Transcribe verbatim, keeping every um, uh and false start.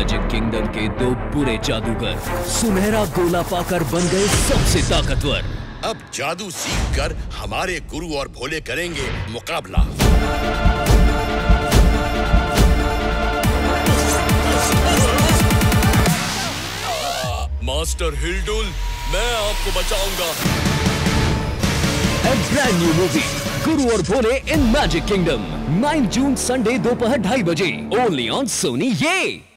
Magic kingdom के दो बुरे जादूगर सुनहरा गोला पाकर बन गए सबसे ताकतवर। अब जादू सीखकर हमारे गुरु और भोले करेंगे मुकाबला। मास्टर हिलडुल, मैं आपको बचाऊंगा। A brand new movie, Guru और भोले in Magic Kingdom, नौ जून संडे दोपहर ढाई बजे, only on Sony ये।